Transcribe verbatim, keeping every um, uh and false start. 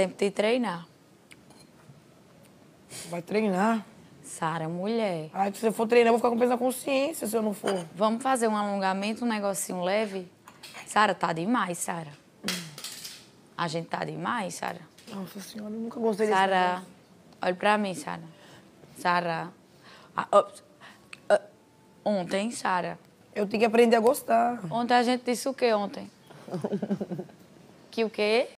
tempo de treinar. Vai treinar? Sara, mulher. Ai, se você for treinar, eu vou ficar com peso na consciência se eu não for. Vamos fazer um alongamento, um negocinho leve? Sara, tá demais, Sara. Hum. A gente tá demais, Sara. Nossa senhora, eu nunca gostei desse Sara, negócio. olha pra mim, Sara. Sara. Ah, oh, ah, ontem, Sara. Eu tenho que aprender a gostar. Ontem a gente disse o quê ontem? Que o quê?